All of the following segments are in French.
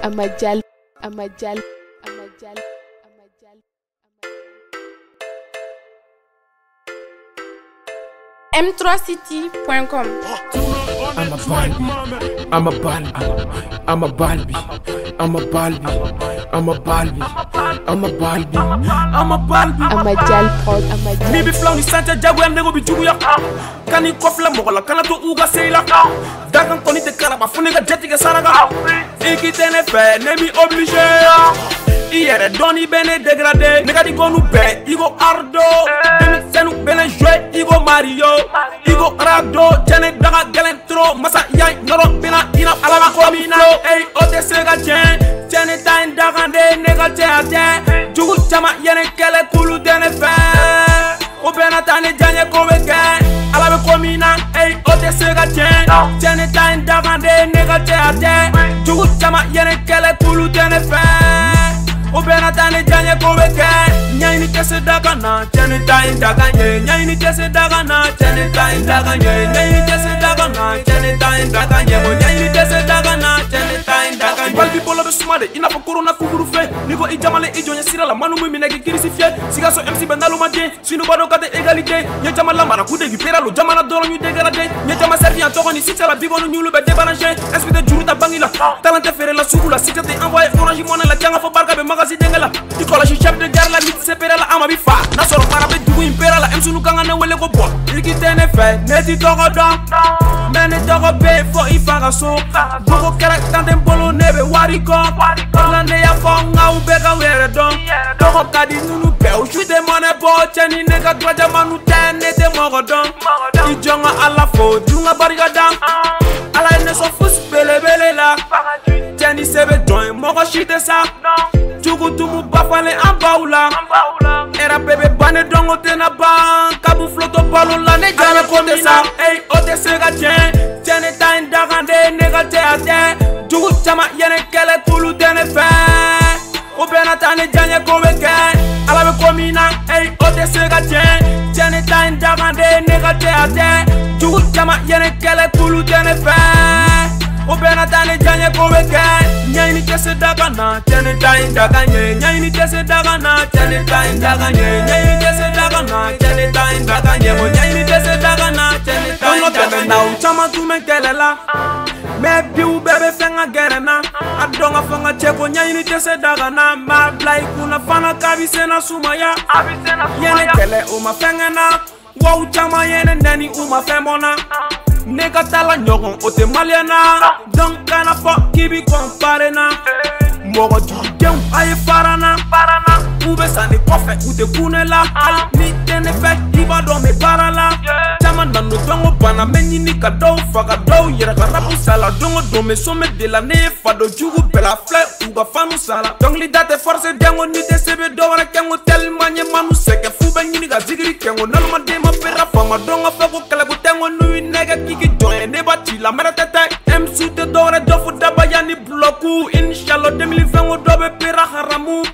Amadjal. M3city.com. I'm a Balbi. I'm a Balbi. I'm a Balbi. I'm a Balbi. I'm a Balbi. I'm a Balbi. Amadjal prod. Mi bi flow ni santa jagu am nego bi jugu ya. Kani kofla mogola kana to uga seila. Dakan koni te karaba funiga jeti ga saraga. Iki tene fe ne mi obligé. Hier doni bene dégradé. Nega di gonu be igo ardo. Senu bene jouer igo Mario. Igo rado jene daga galentro masa yai ngoro bina ina alama komina. Ey OTC ga jene tain daga de nega ate. Jugu chama yene kele kulu dene fe. O bena tane janye koweke. Alama komina. Ey OTC ga jene tain daga de nega ate. Jugu chama yene kele kulu dene fe. O bena tane janye koweke. Nyaini kese daga na jene tain daga nye. Nyaini kese daga na jene tain daga nye. Nyaini kese daga na jene tain daga nye. Nyaini kese daga na jene tain daga nye. Balbi bolo be sumade ina fa corona kuguru fe. Niko ijamale ijo nya sira la manu mu minegi kirisifie. Siga so MC bendalu madje. Sinu bado kate égalité. Nya jama la mara kude gi peralo jama na doro ñu dégradé. Nya jama servi en toko ni sita la bibonu ñu lu be débalancer. Esprit de juru ta bangila. Talente feré la sugula sita te envoyer orange monnaie la janga fa barka be magasi dengala. Dikola chef de gare la mit sepera la ama bi fa. Na soro para be dugu impera la MC nu kanga na wele ko bo. Iki tene fe neti toko don. Mene toko be fo ifaga so. Boko kera tande mbolo nebe wariko. Orlande ya fonga ubeka were don. Toko kadi nunu be o shute mone bo. Cheni nega klaja manu tene te mogo don. Ijonga ala fo dunga bariga dan. Ala ene so fus bele bele la. Cheni sebe join mogo shite sa. Jugu tumu bafale ambaula. Era bebe bane dongo tena ban. Kabu floto palo la ne jana kote sa. Ey OTC ga jene tain daga de nega ate. Jugu chama yene kele kulu dene fe. O bena tane janye koweke. Ala be komina. Ey OTC ga jene tain daga de nega ate. Jugu chama yene kele kulu dene fe. O bena tane janye koweke. Nyaini kese daga na jene tain daga nye. Nyaini kese daga na jene tain daga nye. Nyaini kese daga na jene tain daga nye. Nyaini kese daga na jene tain daga nye. Na uchama tumekele la. Maybe u bebe fenga gerena. Adonga fanga cheko nyaini kese daga na. Ma blai kuna fana kabise na sumaya. Yene kele uma fenga na. Wa uchama yene neni uma femona. Nega tala nyogon ote maliana. Don kana fo kibi compare na. Mogo jujeng aye farana. Ube sani kofe ute kunela. Al ni tene fe iba do me parala. Chama nanu dongo bana menyi ni kadou. Faga dou yera karabu sala. Dongo dome some de la ne fado jugu bela fle uga fanu sala. Dong li date force dengo ni te sebe do wana kengo tel manye manu seke. Fube nyini ga zigiri kengo naluma dema pera fama. Dongo fego kalabu tengo nui nega kiki joye neba chila mera tete. MC te dore dofu daba yani bloku. Inshallah 2020 dobe pera haramu.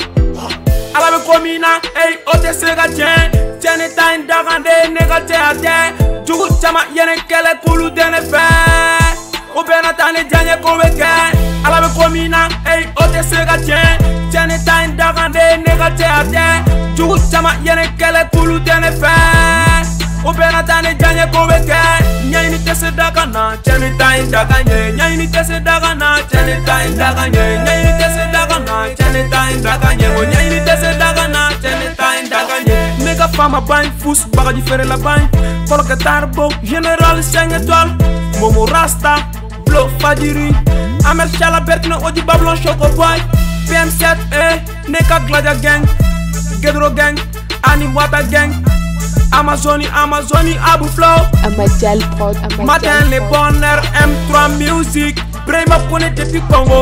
Ala be komina. Ey OTC ga jene tain daga de nega ate. Jugu chama yene kele kulu dene fe. O bena tane janye koweke. Ala be komina. Ey OTC ga jene tain daga de nega ate. Jugu chama yene kele kulu dene fe. O bena tane janye koweke. Nyaini kese daga na jene tain daga nye. Nyaini kese daga na jene tain daga nye. Nyaini kese daga na jene tain daga nye. Nyaini kese daga na jene tain daga nye. Nega fama bain fous baga difere la bain. Coloque tarbo general 5 étoiles. Momo rasta blow fadiri. Amel chala bertino oji bablon choco boy. PM7 neka gladia gang. Gedro gang animwata gang. Amazoni Abu Flow. Amadjal prod. Matin les bonheurs M3 Music. Brema connaît depuis Congo.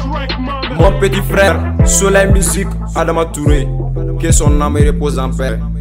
Mon petit frère Soleil Musique Adama Touré. Que son âme repose en paix.